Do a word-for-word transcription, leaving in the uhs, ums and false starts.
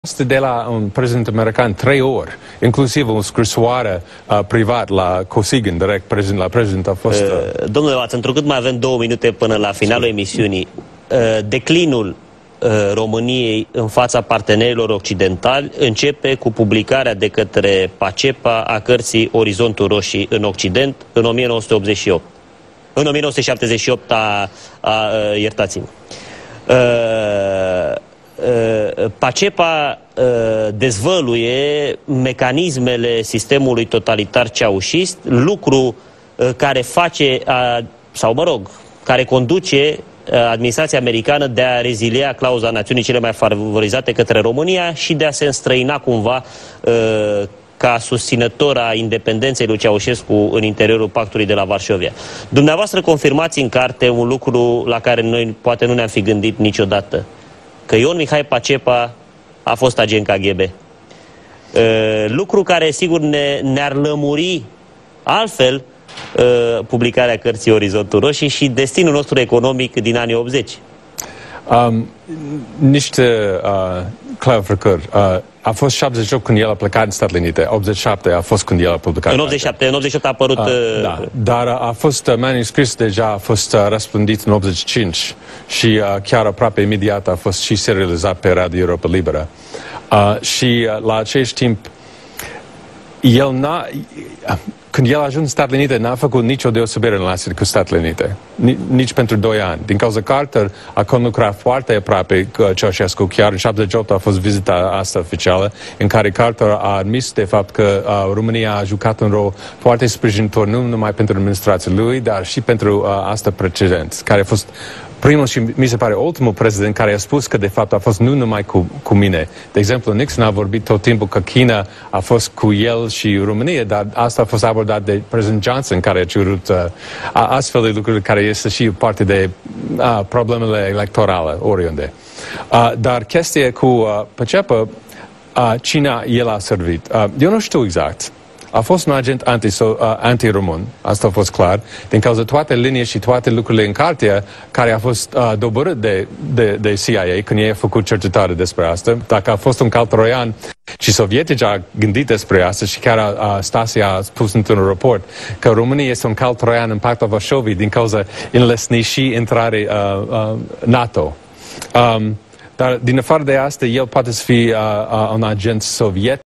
Asta de la un prezident american trei ori, inclusiv o scrisoare uh, privat la Kosygin, direct prezident, la prezident a fost... Uh... Domnule Vaț, întrucât mai avem două minute până la finalul emisiunii, uh, declinul uh, României în fața partenerilor occidentali începe cu publicarea de către Pacepa a cărții Orizontul Roșii în Occident în o mie nouă sute optzeci și opt. În o mie nouă sute șaptezeci și opt, a, a, a, iertați-mă. Uh, Pacepa dezvăluie mecanismele sistemului totalitar ceaușist, lucru care face, sau mă rog, care conduce administrația americană de a rezilia clauza națiunii cele mai favorizate către România și de a se înstrăina cumva ca susținător a independenței lui Ceaușescu în interiorul pactului de la Varșovia. Dumneavoastră confirmați în carte un lucru la care noi poate nu ne-am fi gândit niciodată, că Ion Mihai Pacepa a fost agent K G B. Uh, lucru care, sigur, ne, ne-ar lămuri altfel uh, publicarea cărții Orizontul Roșii și destinul nostru economic din anii optzeci. Um, niște uh, clarificări. Uh, a fost șaptezeci și opt când el a plecat în Statele Unite, optzeci și șapte a fost când el a publicat. În optzeci și șapte, în optzeci și opt a apărut... Uh, uh, da, dar a fost uh, manuscris deja, a fost uh, răspândit în optzeci și cinci și uh, chiar aproape imediat a fost și serializat pe Radio Europa Liberă. Uh, și uh, la acest timp, el n-a... Uh, Când el a ajuns în Statele Unite, n-a făcut nicio deosebire în relație cu Statele Unite. Nici pentru doi ani. Din cauza Carter a conlucrat foarte aproape cu Ceaușescu. Chiar în șaptezeci și opt a fost vizita asta oficială, în care Carter a admis de fapt că uh, România a jucat un rol foarte sprijinitor, nu numai pentru administrația lui, dar și pentru uh, asta precedent, care a fost primul și, mi se pare, ultimul prezident care a spus că, de fapt, a fost nu numai cu, cu mine. De exemplu, Nixon a vorbit tot timpul că China a fost cu el și România, dar asta a fost abordat de prezident Johnson, care a cerut uh, astfel de lucruri care este și parte de uh, problemele electorale oriunde. Uh, dar chestia cu uh, Pacepa, uh, cine el a servit? Uh, eu nu știu exact. A fost un agent anti-român, uh, asta a fost clar, din cauza toate linii și toate lucrurile în carte care a fost uh, doborât de, de, de C I A când ei a făcut cercetare despre asta. Dacă a fost un cal troian și sovietici a gândit despre asta și chiar a, a Stasi a spus într-un raport că România este un cal troian în pactul Varșovii din cauza înlesni și intrare uh, uh, NATO. Um, dar din afară de asta, el poate să fie uh, uh, un agent sovietic.